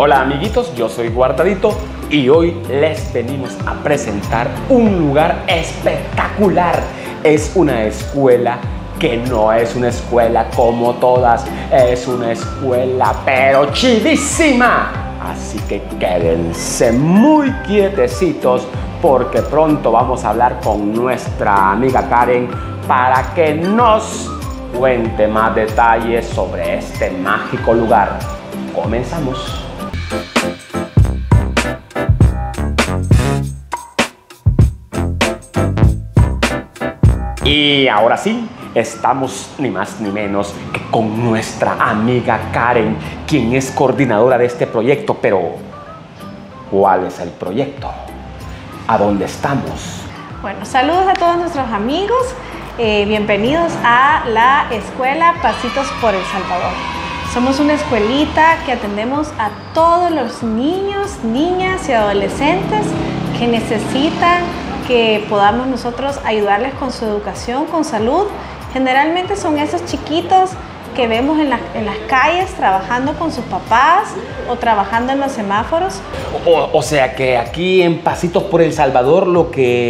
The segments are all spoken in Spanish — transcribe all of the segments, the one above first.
Hola amiguitos, yo soy Guardadito y hoy les venimos a presentar un lugar espectacular. Es una escuela que no es una escuela como todas, es una escuela pero chivísima. Así que quédense muy quietecitos porque pronto vamos a hablar con nuestra amiga Karen para que nos cuente más detalles sobre este mágico lugar. Comenzamos. Y ahora sí, estamos ni más ni menos que con nuestra amiga Karen, quien es coordinadora de este proyecto. Pero, ¿cuál es el proyecto? ¿A dónde estamos? Bueno, saludos a todos nuestros amigos. Bienvenidos a la Escuela Pasitos por El Salvador. Somos una escuelita que atendemos a todos los niños, niñas y adolescentes que necesitan que podamos nosotros ayudarles con su educación, con salud. Generalmente son esos chiquitos que vemos en las calles trabajando con sus papás o trabajando en los semáforos. O sea que aquí en Pasitos por El Salvador lo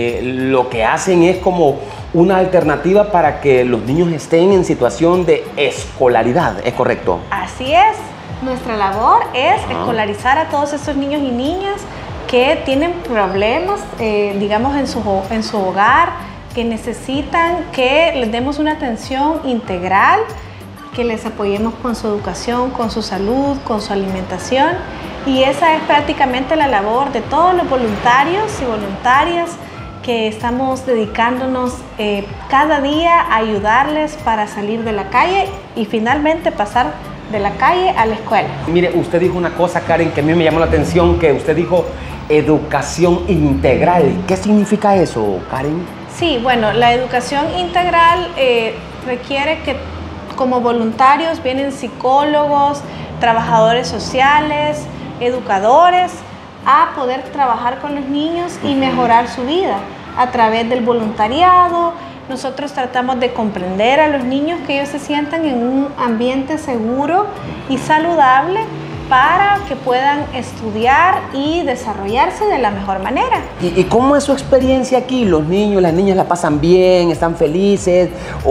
que hacen es como una alternativa para que los niños estén en situación de escolaridad, ¿es correcto? Así es. Nuestra labor es escolarizar a todos esos niños y niñas que tienen problemas, digamos, en su hogar, que necesitan que les demos una atención integral, que les apoyemos con su educación, con su salud, con su alimentación. Y esa es prácticamente la labor de todos los voluntarios y voluntarias que estamos dedicándonos cada día a ayudarles para salir de la calle y finalmente pasar de la calle a la escuela. Mire, usted dijo una cosa, Karen, que a mí me llamó la atención, que usted dijo educación integral. ¿Qué significa eso, Karen? Sí, bueno, la educación integral requiere que como voluntarios vienen psicólogos, trabajadores sociales, educadores, a poder trabajar con los niños y mejorar su vida a través del voluntariado. Nosotros tratamos de comprender a los niños, que ellos se sientan en un ambiente seguro y saludable para que puedan estudiar y desarrollarse de la mejor manera. ¿Y cómo es su experiencia aquí? ¿Los niños, las niñas la pasan bien, están felices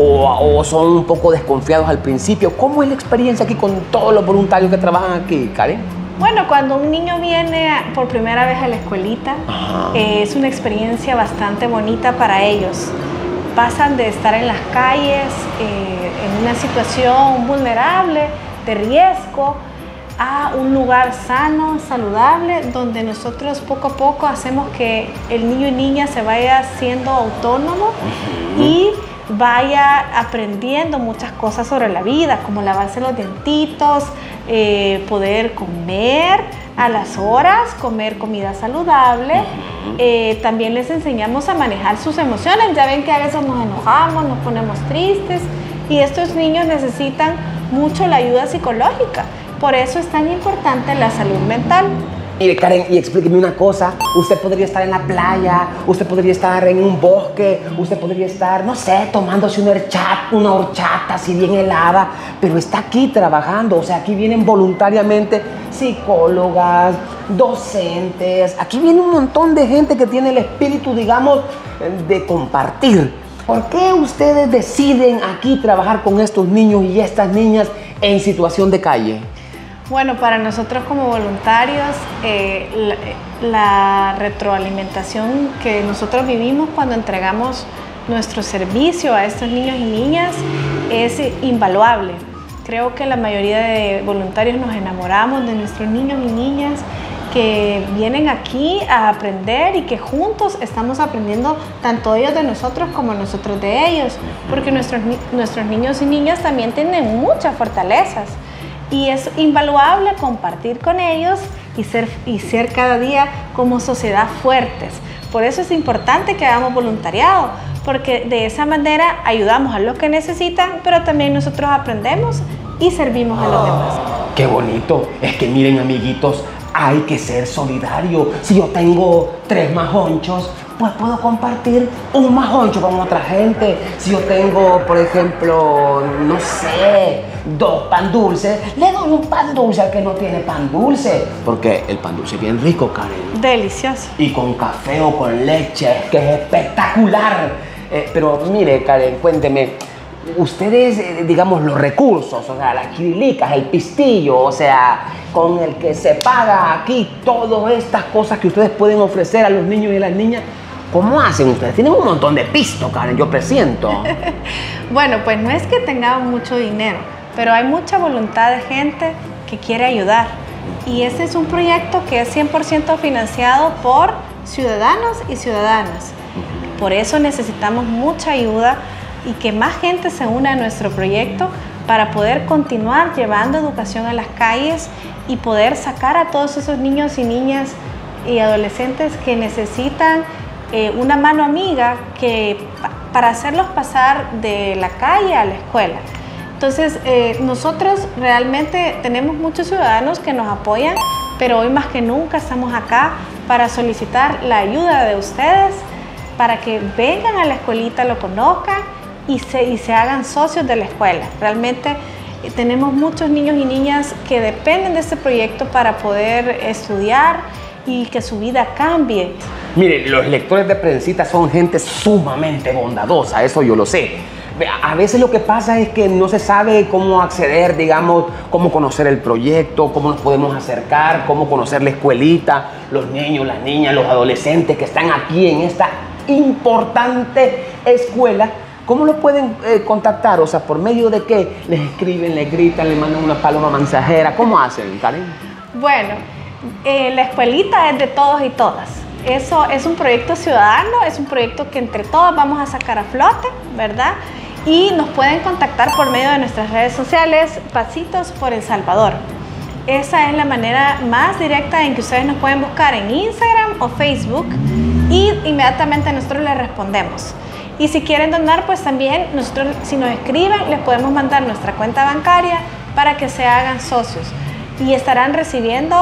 o son un poco desconfiados al principio? ¿Cómo es la experiencia aquí con todos los voluntarios que trabajan aquí, Karen? Bueno, cuando un niño viene por primera vez a la escuelita, es una experiencia bastante bonita para ellos. Pasan de estar en las calles, en una situación vulnerable, de riesgo, a un lugar sano, saludable, donde nosotros poco a poco hacemos que el niño y niña se vaya siendo autónomo y vaya aprendiendo muchas cosas sobre la vida, como lavarse los dientitos, poder comer a las horas, comer comida saludable. También les enseñamos a manejar sus emociones. Ya ven que a veces nos enojamos, nos ponemos tristes y estos niños necesitan mucho la ayuda psicológica. Por eso es tan importante la salud mental. Mire, Karen, y explíqueme una cosa. Usted podría estar en la playa, usted podría estar en un bosque, usted podría estar, no sé, tomándose una horchata así bien helada, pero está aquí trabajando. O sea, aquí vienen voluntariamente psicólogas, docentes. Aquí viene un montón de gente que tiene el espíritu, digamos, de compartir. ¿Por qué ustedes deciden aquí trabajar con estos niños y estas niñas en situación de calle? Bueno, para nosotros como voluntarios, la retroalimentación que nosotros vivimos cuando entregamos nuestro servicio a estos niños y niñas es invaluable. Creo que la mayoría de voluntarios nos enamoramos de nuestros niños y niñas que vienen aquí a aprender y que juntos estamos aprendiendo tanto ellos de nosotros como nosotros de ellos, porque nuestros niños y niñas también tienen muchas fortalezas. Y es invaluable compartir con ellos y ser cada día como sociedad fuertes. Por eso es importante que hagamos voluntariado, porque de esa manera ayudamos a los que necesitan, pero también nosotros aprendemos y servimos a los demás. ¡Qué bonito! Es que miren, amiguitos, hay que ser solidario. Si yo tengo 3 majonchos, pues puedo compartir un majoncho con otra gente. Si yo tengo, por ejemplo, no sé, 2 pan dulces, le doy un pan dulce al que no tiene pan dulce. Porque el pan dulce es bien rico, Karen. Delicioso. Y con café o con leche, que es espectacular. Pero mire, Karen, cuénteme, ustedes, digamos, los recursos, o sea, las quirilicas, el pistillo, o sea, con el que se paga aquí todas estas cosas que ustedes pueden ofrecer a los niños y a las niñas, ¿cómo hacen ustedes? Tienen un montón de pisto, Karen, yo presiento. Bueno, pues no es que tengamos mucho dinero, pero hay mucha voluntad de gente que quiere ayudar. Y este es un proyecto que es 100% financiado por ciudadanos y ciudadanas. Por eso necesitamos mucha ayuda y que más gente se una a nuestro proyecto para poder continuar llevando educación a las calles y poder sacar a todos esos niños y niñas y adolescentes que necesitan una mano amiga para hacerlos pasar de la calle a la escuela. Entonces, nosotros realmente tenemos muchos ciudadanos que nos apoyan, pero hoy más que nunca estamos acá para solicitar la ayuda de ustedes para que vengan a la escuelita, lo conozcan y se hagan socios de la escuela. Realmente tenemos muchos niños y niñas que dependen de este proyecto para poder estudiar y que su vida cambie. Mire, los lectores de Prensita son gente sumamente bondadosa, eso yo lo sé. A veces lo que pasa es que no se sabe cómo acceder, digamos, cómo conocer el proyecto, cómo nos podemos acercar, cómo conocer la escuelita, los niños, las niñas, los adolescentes que están aquí en esta importante escuela. ¿Cómo lo pueden contactar? O sea, ¿por medio de qué? ¿Les escriben, les gritan, les mandan una paloma mensajera? ¿Cómo hacen, Karen? Bueno, la escuelita es de todos y todas. Eso es un proyecto ciudadano, es un proyecto que entre todos vamos a sacar a flote, ¿verdad? Y nos pueden contactar por medio de nuestras redes sociales, Pasitos por El Salvador. Esa es la manera más directa en que ustedes nos pueden buscar en Instagram o Facebook y inmediatamente nosotros les respondemos. Y si quieren donar, pues también nosotros, si nos escriben, les podemos mandar nuestra cuenta bancaria para que se hagan socios. Y estarán recibiendo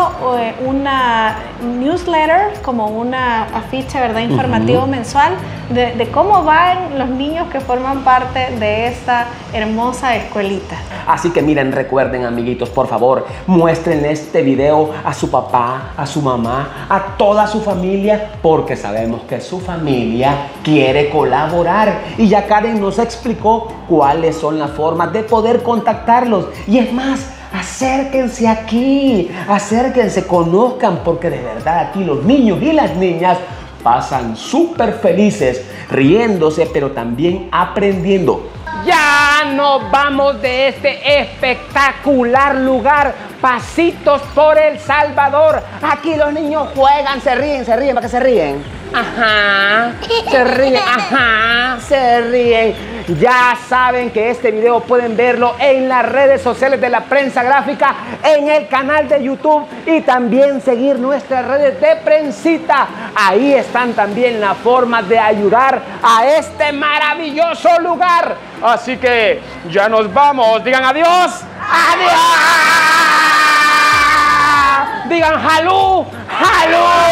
una newsletter, como una afiche, ¿verdad?, informativo mensual de cómo van los niños que forman parte de esta hermosa escuelita. Así que miren, recuerden, amiguitos, por favor, muestren este video a su papá, a su mamá, a toda su familia, porque sabemos que su familia quiere colaborar. Y ya Karen nos explicó cuáles son las formas de poder contactarlos. Y es más, acérquense aquí, acérquense, conozcan, porque de verdad aquí los niños y las niñas pasan súper felices, riéndose, pero también aprendiendo. Ya nos vamos de este espectacular lugar, Pasitos por El Salvador. Aquí los niños juegan, se ríen, ¿para qué se ríen? Ajá, se ríen, ajá, se ríen. Ya saben que este video pueden verlo en las redes sociales de La Prensa Gráfica, en el canal de YouTube y también seguir nuestras redes de Prensita. Ahí están también las formas de ayudar a este maravilloso lugar. Así que ya nos vamos. Digan adiós. ¡Adiós! Digan jalú, jalú.